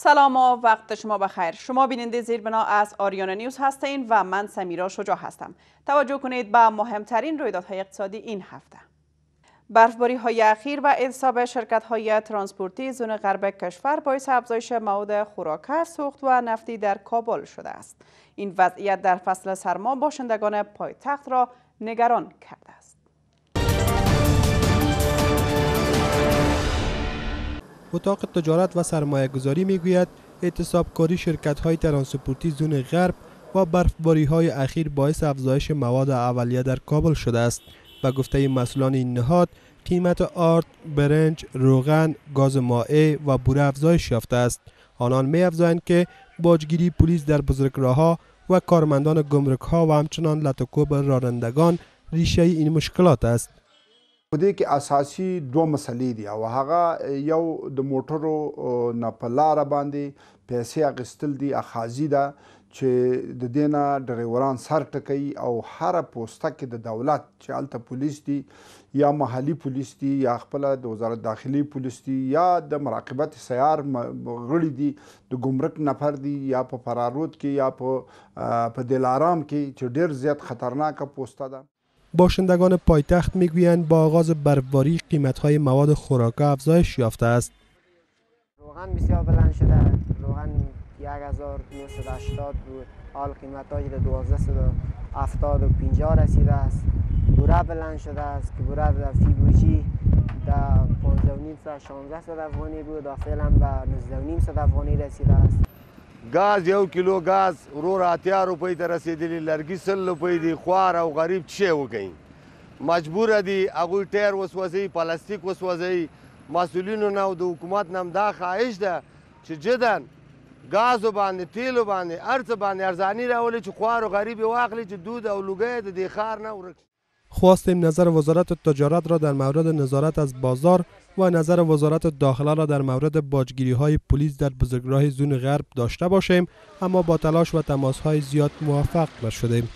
سلام و وقت شما بخیر. شما بیننده زیربنا از آریانا نیوز هستین و من سمیرا شجاع هستم. توجه کنید به مهمترین رویدادهای اقتصادی این هفته. برفباری های اخیر و اعتصاب شرکت های ترانسپورتی زون غرب کشور باعث افزایش مواد خوراک، سوخت و نفتی در کابل شده است. این وضعیت در فصل سرما باشندگان پایتخت را نگران کرده است. اتاق تجارت و سرمایه گذاری می گوید اعتصابکاری شرکت های ترانسپورتی زون غرب و برفباری های اخیر باعث افزایش مواد اولیه در کابل شده است. به گفته مسئولان این نهاد، قیمت آرد، برنج، روغن، گاز مائع و بوره افزایش یافته است. آنان می افزایند که باجگیری پلیس در بزرگراه‌ها و کارمندان گمرک‌ها و همچنان لطکوب رانندگان ریشه این مشکلات است. په دې کې اساسي دوه مسلې دي او هغه یو د موټرو نه په لاره باندې پیسې اخیستل دي اخاذي ده چې د دې نه ډریوران سر ټکوي او هره پوسته کې د دولت چې هلته پولیس دي یا محلي پولیس دي یا خپله د وزارت داخلي پولیس دي یا د مراقبت سیار غړي دي د ګمرک نفر دي یا په فرارود کې یا په دلارام کې چې ډېر زیات خطرناکه پوسته ده. باشندگان پایتخت میگویند با آغاز برفباری قیمت‌های مواد خوراکه افزایش یافته است. روغن بسیار بلند شده. روغن 1980 بود. حال قیمت‌هاش به 1270 و 50 رسیده است. بوره بلند شده است که بوره در فیبوچی در 15.5 1600 افغانی بود و فعلا به 19.5 افغانی رسیده است. گاز 1 کیلو گاز ورور 80 روپۍ ته رسیدلی، لرګي 100 روپۍ دي. خوار او غریب څه وکړي؟ مجبور دي هغوی ټایر وسوځوي، پلاستیک وسوځوي. مسؤلینو نه او د حکومت نه دا خواهش ده چې جداً ګازو باندې، تیلو باندې، هر څه باندې ارزاني راولي چې خوار او غریب یې واخلي چې دود او لوګی د دې ښار نه ورک. خواستیم نظر وزارت تجارت را در مورد نظارت از بازار و نظر وزارت داخله را در مورد باجگیری های پلیس در بزرگراه زون غرب داشته باشیم، اما با تلاش و تماس های زیاد موفق نشدیم.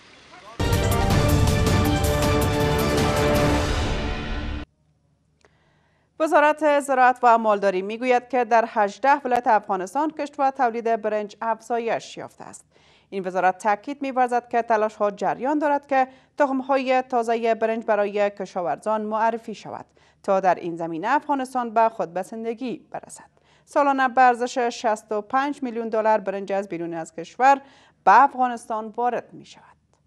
وزارت زراعت و مالداری میگوید که در 18 ولایت افغانستان کشت و تولید برنج افزایش یافته است. این وزارت تاکید می‌ورزد که تلاش‌ها جریان دارد که تخم‌های تازه برنج برای کشاورزان معرفی شود تا در این زمینه افغانستان به خودبسندگی برسد. سالانه به ارزش 65 میلیون دلار برنج از بیرون از کشور به افغانستان وارد می‌شود.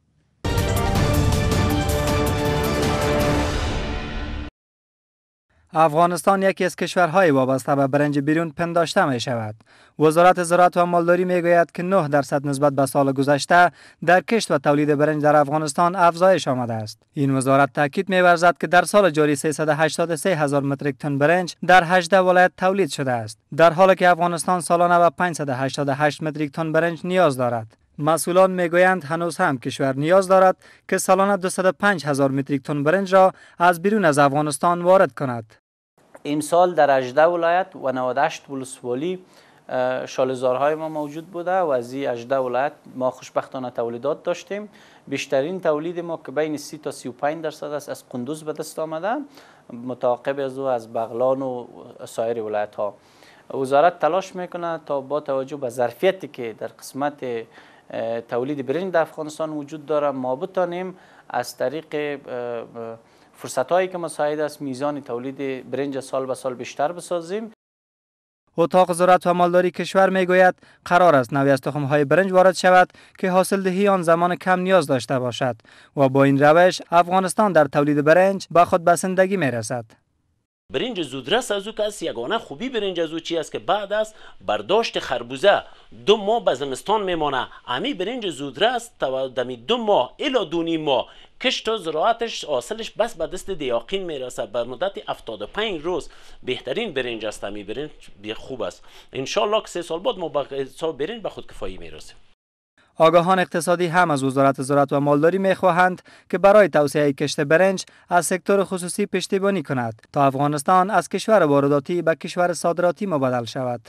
افغانستان یکی از کشورهای وابسته به برنج بیرون پنداشته می شود. وزارت زراعت و مالداری می گوید که 9% نسبت به سال گذشته در کشت و تولید برنج در افغانستان افزایش آمده است. این وزارت تاکید می ورزد که در سال جاری 383,000 متریک تن برنج در 18 ولایت تولید شده است، در حالی که افغانستان سالانه به 588 متریک تن برنج نیاز دارد. مسئولان میگویند هنوز هم کشور نیاز دارد که سالانه 205,000 متریک تن برنج را از بیرون از افغانستان وارد کند. امسال در 18 ولایت و 98 ولسوالی شاله‌زارهای ما موجود بوده و از این 18 ولایت ما خوشبختانه تولیدات داشتیم. بیشترین تولید ما که بین 30 تا 35% است از قندوز به دست آمده، متعاقب از او از بغلان و سایر ولایت ها. وزارت تلاش میکنه تا با توجه به ظرفیتی که در قسمت تولید برنج در افغانستان وجود داره ما بتانیم از طریق فرصت‌هایی که مساعد است میزان تولید برنج سال به سال بیشتر بسازیم. اتاق زراعت و مالداری کشور میگوید قرار است نوعی از تخم‌های برنج وارد شود که حاصلدهی آن زمان کم نیاز داشته باشد و با این روش افغانستان در تولید برنج به خودبسندگی میرسد. برنج زودرس از او که از یگانه خوبی برنج از او چی است که بعد از برداشت خربوزه 2 ماه به زمستان میمانه. امی برنج زودرس تا دمی 2 ماه الی 2.5 ماه کشت و زراعتش حاصلش بس به دست دیاقین میرسه. به مدت 75 روز بهترین برنج است. امی برنج خوب است. ان شاء الله که 3 سال بعد ما با برنج به خودکفایی میرسیم. آگاهان اقتصادی هم از وزارت زراعت و مالداری می‌خواهند که برای توسعه کشت برنج از سکتور خصوصی پشتیبانی کند تا افغانستان از کشور وارداتی به کشور صادراتی مبادل شود.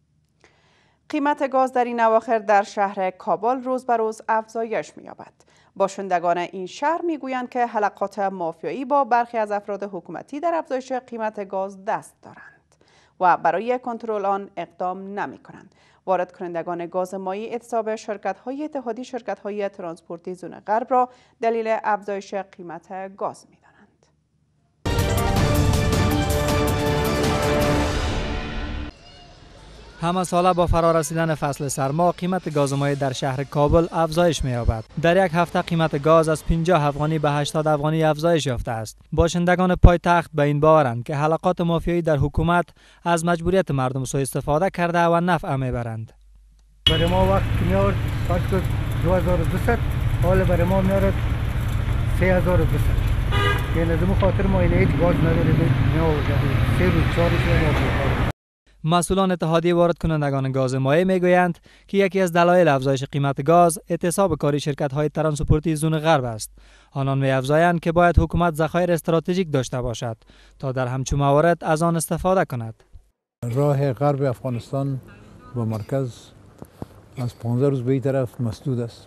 قیمت گاز در این اواخر در شهر کابل روز به روز افزایش می‌یابد. باشندگان این شهر میگویند که حلقات مافیایی با برخی از افراد حکومتی در افزایش قیمت گاز دست دارند و برای کنترل آن اقدام نمی کنند. وارد کنندگان گاز مایی اعتصاب شرکت‌های اتحادیه شرکت‌های ترانسپورتی زون غرب را دلیل افزایش قیمت گاز می‌دانند. همه ساله با فرارسیدن فصل سرما قیمت گاز مایع در شهر کابل افزایش می‌یابد. در یک هفته قیمت گاز از 50 افغانی به 80 افغانی افزایش یافته است. باشندگان پایتخت به این باورند که حلقات مافیایی در حکومت از مجبوریت مردم سوء استفاده کرده و نفع میبرند. برای ما وقت میاد پس 2200 حالا برای ما میارد 3200. یعنی از اون خاطر ما اینه هیچ گاز نداریم میآورد 3 روز 4 روز میآورد. مسئولان اتحادیه وارد کنندگان گاز مایع میگویند که یکی از دلایل افزایش قیمت گاز اعتصاب کاری شرکت‌های ترانسپورتی زون غرب است. آنان می‌افزایند که باید حکومت ذخایر استراتژیک داشته باشد تا در همچون موارد از آن استفاده کند. راه غرب افغانستان با مرکز از 15 روز به این طرف مسدود است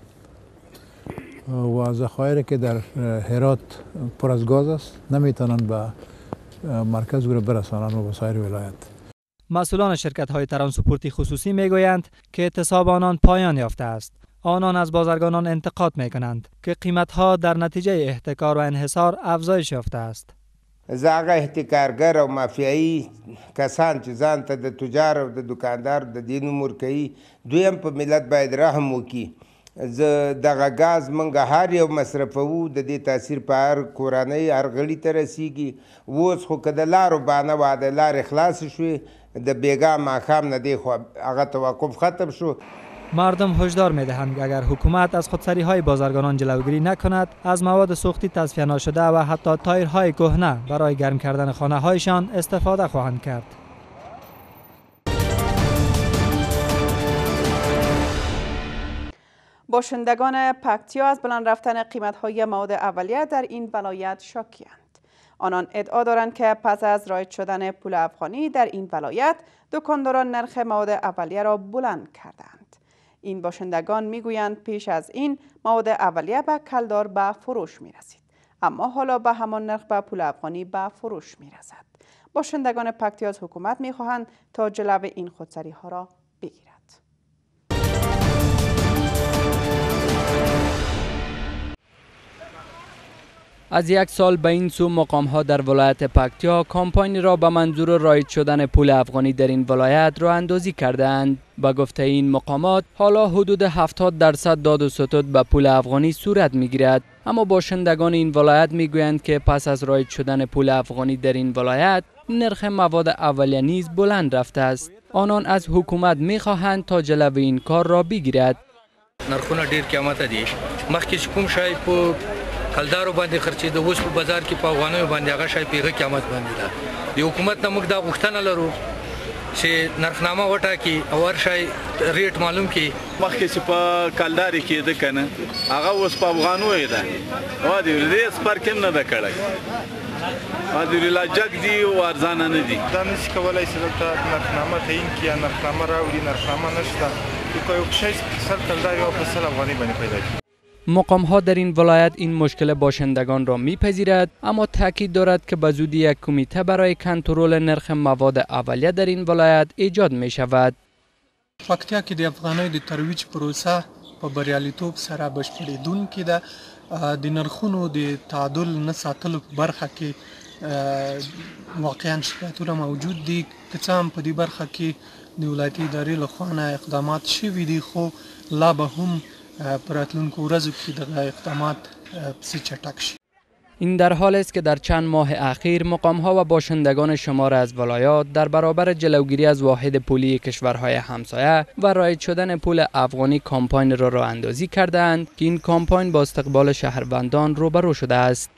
و ذخایر که در هرات پر از گاز است نمیتونند به مرکز او را برسانند و به سایر ولایت. مسئولان شرکت‌های ترانسپورتی خصوصی میگویند که اعتصاب آنان پایان یافته است. آنان از بازرگانان انتقاد میکنند که قیمت‌ها در نتیجه احتکار و انحصار افزایش یافته است. زاغه احتکارگر او مافیایی کسان چې ځان ته د تجار او د دکاندار د دین امور کوي دویم په ملت باید رحم وکړي. دغه ګاز موږ هر یو مصرفوو د دې تاثیر په هر کورنۍ هر غړي ته رسیږي. اوس خو که د لارو بانه وه د لارې خلاصې شوې د بیګا ماښام نه دی خو هغه توقف ختم شو. مردم هشدار می‌دهند که اگر حکومت از خودسری‌های بازرگانان جلوگیری نکند از مواد سوختی تصفیه نشده و حتی تایرهای کهنه برای گرم کردن خانه‌هایشان استفاده خواهند کرد. باشندگان پکتیا از بلند رفتن قیمت‌های مواد اولیه در این ولایت شاکی‌اند. آنان ادعا دارند که پس از رایج شدن پول افغانی در این ولایت دکانداران نرخ مواد اولیه را بلند کردند. این باشندگان میگویند پیش از این مواد اولیه به کلدار به فروش می رسید، اما حالا به همان نرخ به پول افغانی به فروش می رسد. باشندگان پکتیا از حکومت می خواهند تا جلو این خودسری ها را بگیرد. از یک سال به این سو مقام‌ها در ولایت پکتیا کامپانی را به منظور رایج شدن پول افغانی در این ولایت راه اندازی کردند. با گفته این مقامات حالا حدود 70% داد و ستد به پول افغانی صورت می‌گیرد، اما باشندگان این ولایت می‌گویند که پس از رایج شدن پول افغانی در این ولایت نرخ مواد اولیه نیز بلند رفته است. آنان از حکومت می‌خواهند تا جلوی این کار را بگیرد. نرخونه ډیر قیمت دي مخکې کوم شای په کلدارو باندې خرچې د اوس په بازار کې په افغانیو باندې هغه شای پیغه قیمت باندې ده. د حکومت نه موږ دا غوښتنه لرو چې نرخنامه وټاکي او هر شای ریټ معلوم کړي. مخکې چې په کلداري کېده که نه هغه اوس په افغانو یې ده او د ریس فرق هم نه ده کړی. د ریلا جګ دي او ارزانه نه دي. دا نشي کولی چې دلته نرخنامه تعیین کړي یا نرخنامه راوړي. نرخنامه نشته که یو شی سل کلداري او په سل افغاني باندې پیدا کړي. مقام‌ها در این ولایت این مشکل باشندگان را میپذیرد، اما تاکید دارد که به زودی یک کمیته برای کنترل نرخ مواد اولیه در این ولایت ایجاد می شود. پکتیا کې د افغانۍ د ترویج پروسه په بریالیتوب سره بشپړېدونکې ده. د نرخونو د تعادل نه ساتلو په برخه کې واقعا شکایتونه موجود دي. که څه هم په دې برخه کې د ولایتي ادارې له خوا نه اقدامات شوي دي، خو لا به هم پراتلونکو ورځو کې دغه اقدامات پسې چټک شي. این در حال است که در چند ماه اخیر مقام‌ها و باشندگان شمار از ولایات در برابر جلوگیری از واحد پولی کشورهای همسایه و رایج شدن پول افغانی کامپاین را راه اندازی کردند که این کامپاین با استقبال شهروندان روبرو شده است.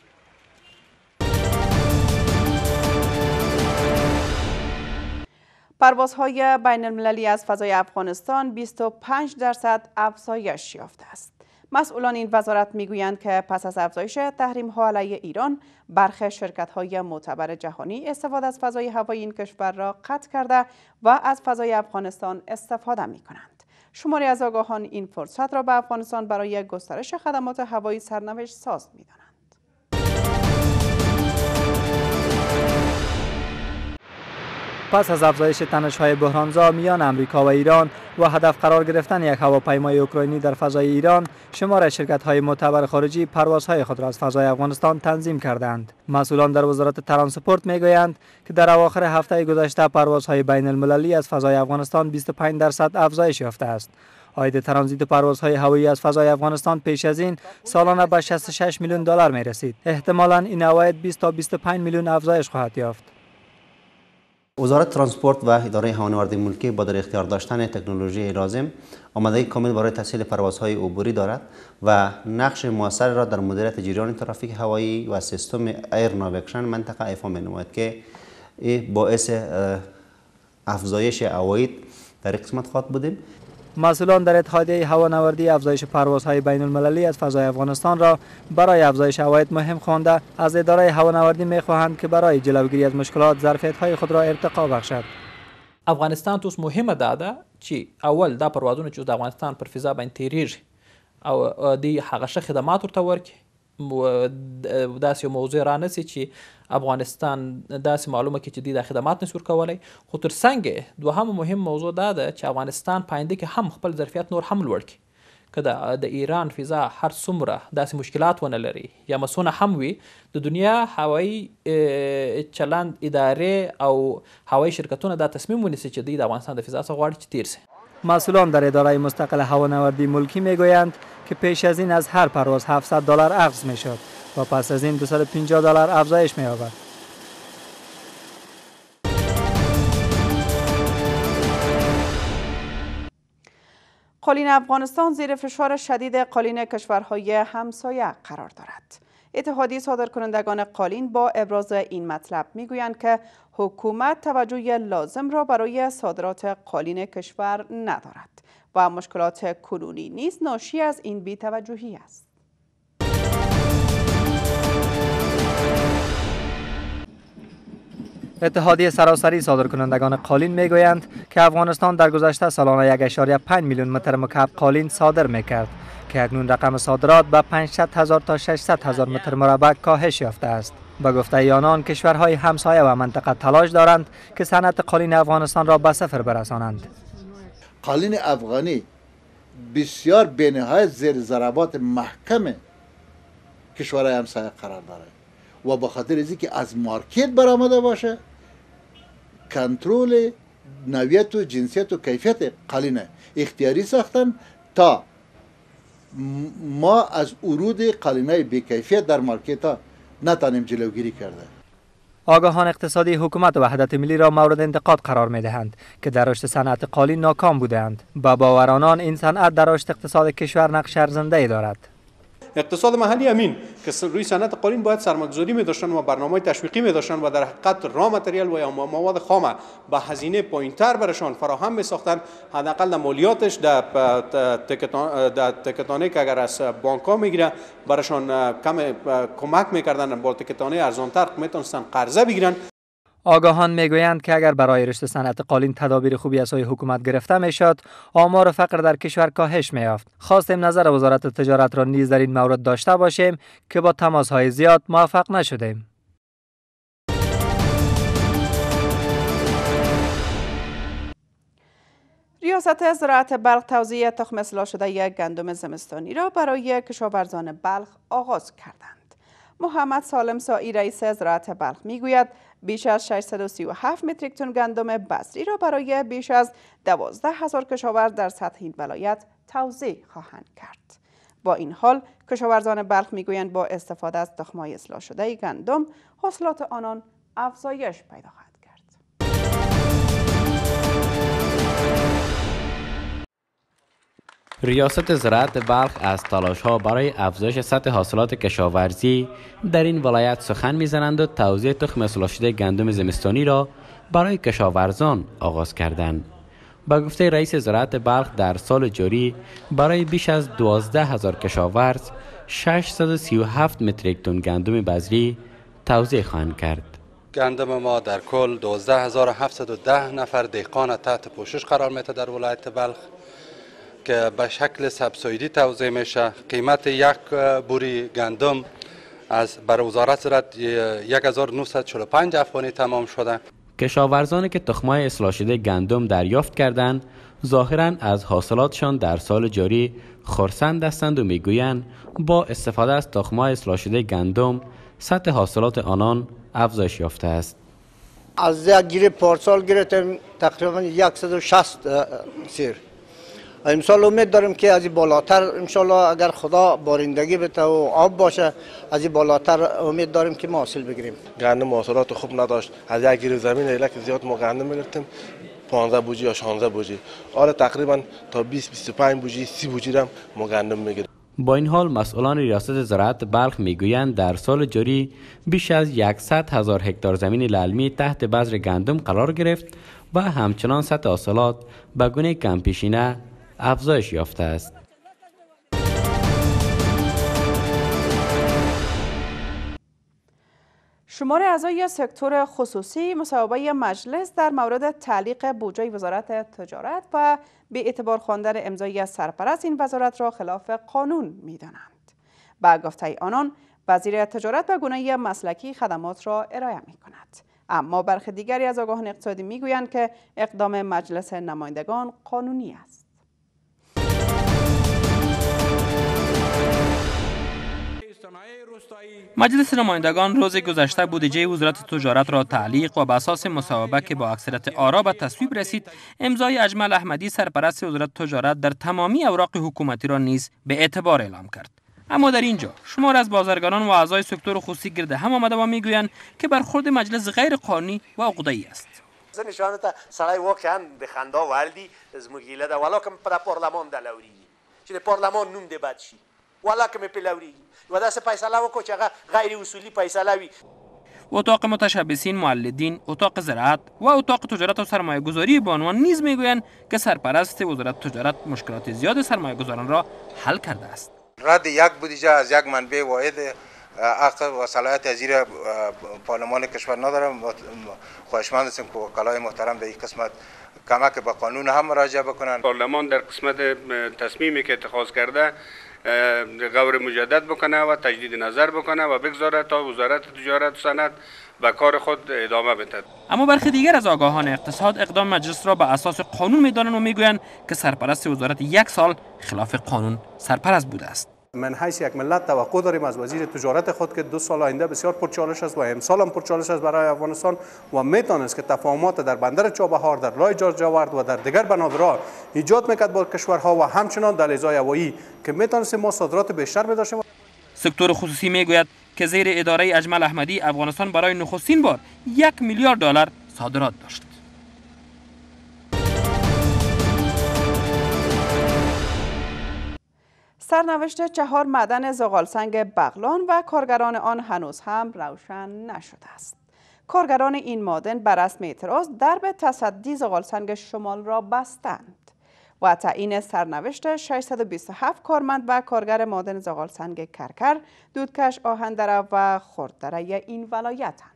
پروازهای بین المللی از فضای افغانستان 25% افزایش یافته است. مسئولان این وزارت میگویند که پس از افزایش تحریم‌ها علیه ایران، برخی شرکت‌های معتبر جهانی استفاده از فضای هوایی این کشور را قطع کرده و از فضای افغانستان استفاده می‌کنند. شماری از آگاهان این فرصت را به افغانستان برای گسترش خدمات هوایی سرنوشت ساز می‌دانند. پس از افزایش تنش‌های بحرانزا میان امریکا و ایران و هدف قرار گرفتن یک هواپیمای اوکراینی در فضای ایران، شمار شرکت‌های معتبر خارجی پروازهای خود را از فضای افغانستان تنظیم کردند. مسئولان در وزارت ترانسپورت میگویند که در اواخر هفته گذشته پروازهای بین المللی از فضای افغانستان 25% افزایش یافته است. عاید ترانزیت پروازهای هوایی از فضای افغانستان پیش از این سالانه به 66 میلیون دلار می رسید. احتمالاً این عواید 20 تا 25 میلیون افزایش خواهد یافت. وزارت ترانسپورت و اداره هوانوردی ملکی با در اختیار داشتن تکنولوژی لازم آمادگی کامل برای تسهیل پروازهای عبوری دارد و نقش موثر را در مدیریت جریان ترافیک هوایی و سیستم ایر ناویگیشن منطقه ایفا می نماید که باعث افزایش عواید در قسمت خواهد بودیم. مسئولان در اتحادیه هوانوردی افزایش پروازهای بین المللی از فضای افغانستان را برای افزایش عواید مهم خوانده، از اداره هوانوردی می‌خواهند که برای جلوگیری از مشکلات ظرفیت‌های خود را ارتقا بخشد. افغانستان توس مهمه ده چې اول دا پروازونه چې د افغانستان پر فضا باندې تیریږي او د هغه ښه خدمات ورته ورکړي. داسې یو موضوع رانسي چې افغانستان داسې معلومه کړي چې دوی دا خدمات نشي ورکولی. خو تر څنګ دوهم مهم موضوع دا ده چې افغانستان په آینده کې هم خپل ظرفیت نور هم لوړ کړي. که د ایران فضا هر څومره داسې مشکلات ونه لري یا مسونه هم وي، د دنیا هوایي چلند ادارې او هوایي شرکتونه دا تصمیم ونیسي چې دوی د افغانستان د فضا څخه غواړي چې تیر سي. مسئولان در اداره مستقل هوانوردی ملکی میگویند که پیش از این از هر پرواز 700 دلار اخذ میشد و پس از این 250 دلار افزایش می‌یابد. قالین افغانستان زیر فشار شدید قالین کشورهای همسایه قرار دارد. اتحادیه صادرکنندگان قالین با ابراز این مطلب میگویند که حکومت توجه لازم را برای صادرات قالین کشور ندارد و مشکلات کنونی نیز ناشی از این بی‌توجهی است. اتحادیه سراسری صادرکنندگان قالین میگویند که افغانستان در گذشته سالانه 1.5 میلیون متر مکعب قالین صادر میکرد که اکنون رقم صادرات به 500,000 تا 600,000 متر مربع کاهش یافته است. به گفته آنان کشورهای همسایه و منطقه تلاش دارند که صنعت قالین افغانستان را به صفر برسانند. قالین افغانی بسیار بینهایت زیر ضربات محکم کشورهای همسایه قرار دارد و به خاطر از اینکه از مارکت برآمده باشه، کنترل نوعیت و جنسیت و کیفیت قالین اختیاری ساختن تا ما از ورود قالینای بی‌کیفیت در مارکت ها نتانیم جلوگیری کرده. آگاهان اقتصادی حکومت وحدت ملی را مورد انتقاد قرار می دهند که در رشد صنعت قالین ناکام بودند. با باور آنان این صنعت در رشد اقتصاد کشور نقش ارزنده‌ای دارد. اقتصاد محلی امین که روی صنعت قالین باید سرمایه‌گذاری می داشتن و برنامه تشویقی می داشتن و در حقیقت را متریال و یا مواد خام با هزینه پایین‌تر برشان فراهم می ساختن، حداقل مالیاتش در تکتانه که اگر از بانک ها میگیره برشان کم کمک میکردن، با تکتانه ارزانتر میتونستن قرضه بگیرن. آگاهان میگویند که اگر برای رشد صنعت قالین تدابیر خوبی از سوی حکومت گرفته میشد، آمار فقر در کشور کاهش میافت. خواستیم نظر وزارت تجارت را نیز در این مورد داشته باشیم که با تماس‌های زیاد موفق نشدیم. ریاست زراعت بلخ توزیع تخم اصلاح شده گندم زمستانی را برای کشاورزان بلخ آغاز کردند. محمد سالم سائی رئیس زراعت بلخ میگوید بیش از 637 متریک تن گندم بذری را برای بیش از 12,000 کشاورز در سطح این ولایت توزیع خواهند کرد. با این حال کشاورزان بلخ میگویند با استفاده از تخم‌های اصلاح شده گندم حاصلات آنان افزایش پیدا خواهد کرد. ریاست زراعت بلخ از تلاش‌ها برای افزایش سطح حاصلات کشاورزی در این ولایت سخن می‌زنند و توزیع تخم اصلاح شده گندم زمستانی را برای کشاورزان آغاز کردند. با گفته رئیس زراعت بلخ در سال جاری برای بیش از 12,000 کشاورز 637 متریک تن گندم بذری توزیع خواهند کرد. گندم ما در کل 12,710 نفر دهقان تحت پوشش قرار می‌گیرد در ولایت بلخ که به شکل سبسایدی توزیع میشه. قیمت یک بوری گندم از برای وزارت زراعت 1945 افغانی تمام شده. کشاورزانی که تخم‌های اصلاح شده گندم دریافت کردند ظاهراً از حاصلاتشان در سال جاری خرسند هستند و میگویند با استفاده از تخم‌های اصلاح شده گندم سطح حاصلات آنان افزایش یافته است. از یک گیره پارسال گرفتیم تقریبا 160 سیر. امسال امید داریم که از این بالاتر انشالله اگر خدا بارندگی بده و آب باشه از این بالاتر امید داریم که ما حاصل بگیریم. گندم محصولات خوب نداشت. از یک گیره زمین ایلک زیاد ما گندم میگرفتیم 15 بوجی یا 16 بوجی. حالا تقریبا تا 20 25 بوجی 30 بوجی هم ما گندم میگیریم. با این حال مسئولان ریاست زراعت بلخ میگویند در سال جاری بیش از 100,000 هکتار زمین للمی تحت بذر گندم قرار گرفت و همچنان سطح حاصلات به گونه کم پیشینه افزایش یافته است. شمار اعضای سکتور خصوصی مصوبه مجلس در مورد تعلیق بودجه وزارت تجارت و به اعتبار خواندن امضای سرپرست این وزارت را خلاف قانون می‌دانند. با گفته آنان وزیر تجارت به گونه مسلکی خدمات را ارائه می‌کند. اما برخی دیگری از آگاهان اقتصادی می‌گویند که اقدام مجلس نمایندگان قانونی است. مجلس نمایندگان روز گذشته بودجه وزارت تجارت را تعلیق و به اساس مصوبه که با اکثریت آرا به تصویب رسید امضای اجمل احمدی سرپرست وزارت تجارت در تمامی اوراق حکومتی را نیز به اعتبار اعلام کرد. اما در اینجا شمار از بازرگانان و اعضای سکتور خصوصی گرد هم آمده و میگویند که برخورد مجلس غیر قانونی و عقده‌ای است. نشانته سړی واقعا د خندا وړ دي زموږ هیله ده ولاکه په پارلمان د لورېږي چې د پارلمان نوم دې بد شي ولاکه مې پې لورېږي و داسې فیصله وکړو چې هغه غیر اصولي فیصله وي. اتاق متشبثین، مولدین، اتاق زراعت و اتاق تجارت و سرمایه گذاری بانوان نیز میگویند که سرپرست وزارت تجارت مشکلات زیاد سرمایه گذاران را حل کرده است. رد یک بودجه از یک منبع واحد حق و صلاحیت از زیر پارلمان کشور ندارم. خواهشمند هستیم که وکلای محترم در این قسمت کمک به قانون هم مراجعه بکنن. پارلمان در قسمت تصمیمی که اتخاذ کرده غور مجدد بکنه و تجدید نظر بکنه و بگذاره تا وزارت تجارت و صنعت به کار خود ادامه بده. اما برخی دیگر از آگاهان اقتصاد اقدام مجلس را به اساس قانون می‌دانند و میگویند که سرپرست وزارت یک سال خلاف قانون سرپرست بوده است. من حیث یک ملت توقع داریم از وزیر تجارت خود که 2 سال آینده بسیار پرچالش است و امسال هم پرچالش است برای افغانستان و میتونست که تفاهمات در بندر چابهار، در راه جاجاورد و در دیگر بنادرها ایجاد میکرد با کشورها و همچنان دهلیزهای هوایی که میتونست ما صادرات بیشتر بداشتیم. سکتور خصوصی میگوید که زیر اداره اجمل احمدی افغانستان برای نخستین بار 1 میلیارد دلار صادرات داشت. سرنوشت 4 معدن زغالسنگ بغلان و کارگران آن هنوز هم روشن نشده است. کارگران این معدن بر رسم اعتراض درب تصدی زغالسنگ شمال را بستند و تعیین سرنوشت 627 کارمند و کارگر معدن زغالسنگ کرکر، دودکش، آهندره و خرددره این ولایتند.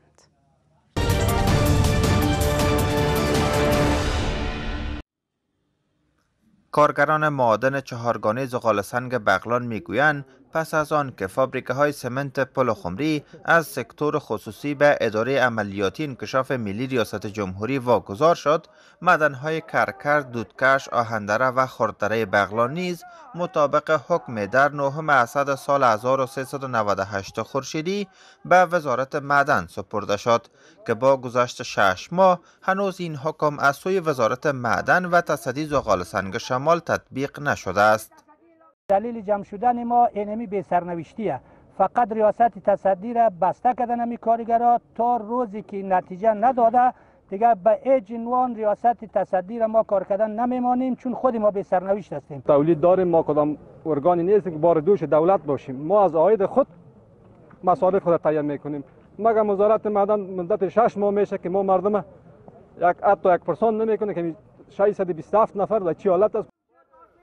کارگران معادن چهارگانه زغالسنگ بغلان میگویند پس از آن که فابریکه های سمنت پل خمری از سکتور خصوصی به اداره عملیاتی انکشاف ملی ریاست جمهوری واگذار شد، معدن‌های کرکر، دودکش، آهندره و خرددره بغلان نیز مطابق حکم در 9 اسد سال 1398 خورشیدی به وزارت معدن سپرده شد که با گذشت 6 ماه هنوز این حکم از سوی وزارت معدن و تصدی زغالسنگ شمال تطبیق نشده است. دلیل جمع شدن ما اینمی به سرنوشتیه. فقط ریاست تصدی را بسته کردن همی کارگرها تا روزی که نتیجه نداده دیگه به هیچ عنوان ریاست تصدی را ما کار کردن نمیمانیم، چون خود ما به سرنوشت هستیم. تولید داریم، ما کدام ارگانی نیست که بار دوش دولت باشیم. ما از عاید خود مصارف خود تعیین میکنیم. مگر وزارت معدن مدت 6 ماه میشه که ما مردم حتی 1% نمیکنه که 627 نفر در چی حالت است.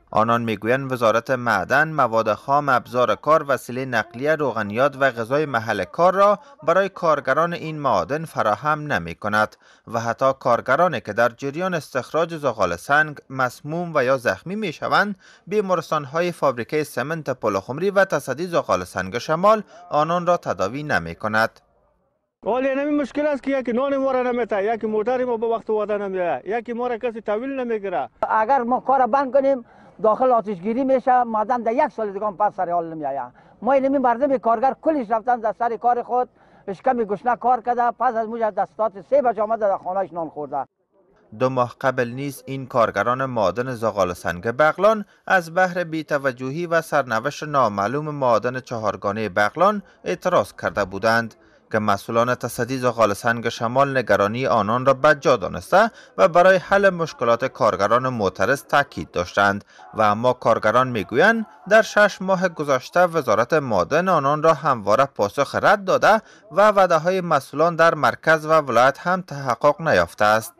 آنان میگویند وزارت معدن مواد خام، ابزار کار، وسیله نقلیه، روغنیات و غذای محل کار را برای کارگران این معادن فراهم نمی کند و حتی کارگرانی که در جریان استخراج زغال سنگ مسموم و یا زخمی می شوند، بیمارستان‌های فابریکه سمنت پلخمری و تصدی زغال سنگ شمال آنان را تداوی نمی کند. ولی این مشکل است که یکی نان ما را نمیته، یکی موتر ما به وقت وعده نمیده، یکی ما را کسی تحویل نمیگیره. اگر ما کار بند کنیم داخل آتشگیری میشه، معدن در 1 سال دیگه پس سر حال نمیآید. ما این مردم کارگر کلش رفتن در سر کار خود، اشکم گشنه کار کرده، پس از موجه دستات 3 بجه آمده در خانهش نان خورده. 2 ماه قبل نیز این کارگران معادن زغال سنگ بغلان از بهر بی‌توجهی و سرنوشت نامعلوم معادن چهارگانه بغلان اعتراض کرده بودند که مسئولان تصدی زغال سنگ شمال نگرانی آنان را بدجا دانسته و برای حل مشکلات کارگران معترض تاکید داشتند و اما کارگران میگویند در 6 ماه گذشته وزارت معدن آنان را همواره پاسخ رد داده و وعده‌های مسئولان در مرکز و ولایت هم تحقق نیافته است.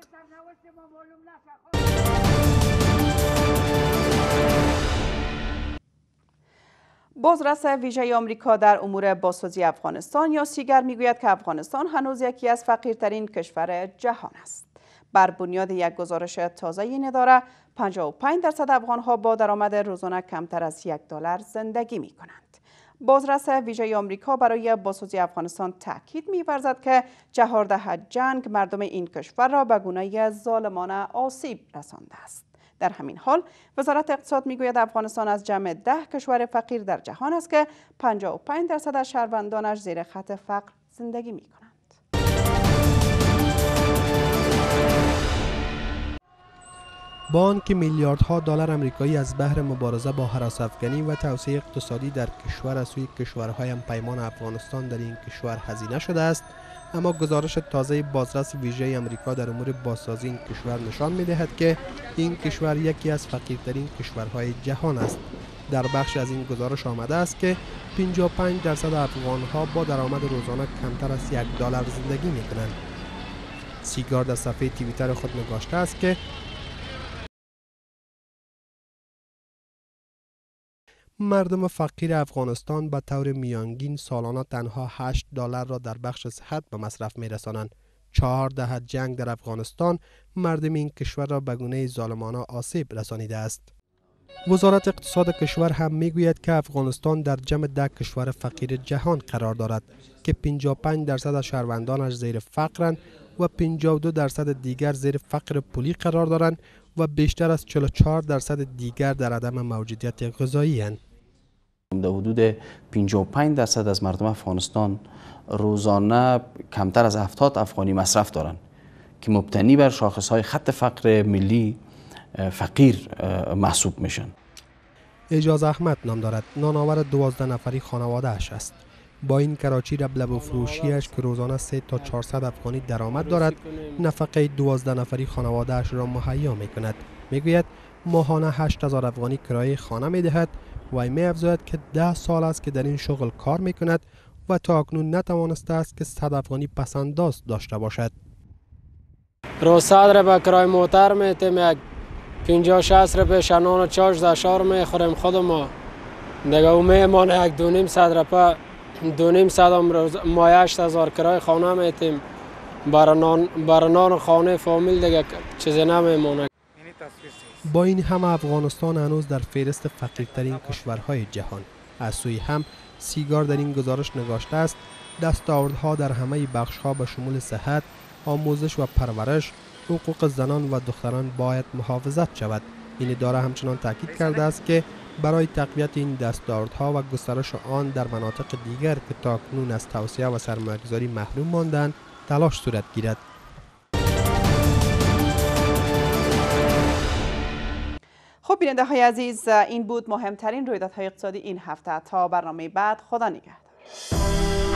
بازرس ویژه آمریکا در امور بازسازی افغانستان یا سیگر میگوید که افغانستان هنوز یکی از فقیرترین کشور جهان است. بر بنیاد یک گزارش تازه این اداره 55% افغانها با درآمد روزانه کمتر از $1 زندگی می کنند. بازرس ویژه آمریکا برای بازسازی افغانستان تاکید می‌ورزد که 14 جنگ مردم این کشور را به گونه ظالمانه آسیب رسانده است. در همین حال وزارت اقتصاد میگوید افغانستان از جمع 10 کشور فقیر در جهان است که 55% از شهروندانش زیر خط فقر زندگی می کنند. بانک میلیاردها دلار آمریکایی از بهر مبارزه با هراس افغانی و توسعه اقتصادی در کشور از سوی کشورهای همپیمان افغانستان در این کشور هزینه شده است، اما گزارش تازه بازرس ویژه آمریکا در امور بازسازی این کشور نشان می‌دهد که این کشور یکی از فقیرترین کشورهای جهان است. در بخش از این گزارش آمده است که 55% افغان‌ها با درآمد روزانه کمتر از $1 زندگی می‌کنند. سیگار در صفحه توییتر خود نگاشته است که مردم فقیر افغانستان به طور میانگین سالانه تنها $8 را در بخش صحت به مصرف می‌رسانند. 14 جنگ در افغانستان مردم این کشور را به گونه ظالمانه آسیب رسانیده است. وزارت اقتصاد کشور هم میگوید که افغانستان در جمع 10 کشور فقیر جهان قرار دارد که 55% از شهروندانش زیر فقرند و 52% دیگر زیر فقر پولی قرار دارند و بیشتر از 44% دیگر در عدم موجودیت غذایی اند. در حدود 55% از مردم افغانستان روزانه کمتر از 70 افغانی مصرف دارند که مبتنی بر شاخصهای خط فقر ملی فقیر محسوب میشن. اجاز احمد نام دارد، نانآور 12 نفری خانواده اش است. با این کراچی ربلب و فروشیش که روزانه 300 تا 400 افغانی درآمد دارد، نفقه 12 نفری خانواده اش را مهیا می کند. میگوید ماهانه 8000 افغانی کرایه خانه می دهد و می افزاید که 10 سال است که در این شغل کار می کند و تا اکنون نتوانسته است که 100 افغانی پسنداز داشته باشد. روزصد را به کرای موتر میتیم، 50-60 روپیه شنان و چاش دشار میخوریم خود ما دیگه. او میمانه 1-2.5 را 2.5 روز ما 8000 کرای خانه میتیم، برای نان خانه فامیل دیگه چیزی نمیمونه. با این همه افغانستان هنوز در فهرست فقیرترین کشورهای جهان. از سوی هم سیگار در این گزارش نگاشته است دستاوردها در همه بخش‌ها به شمول صحت، آموزش و پرورش، حقوق زنان و دختران باید محافظت شود. این اداره همچنان تاکید کرده است که برای تقویت این دستاوردها و گسترش آن در مناطق دیگر که تاکنون از توسعه و سرمایه‌گذاری محروم ماندند تلاش صورت گیرد. خب بیننده های عزیز، این بود مهمترین رویدادهای اقتصادی این هفته. تا برنامه بعد، خدا نگهدار.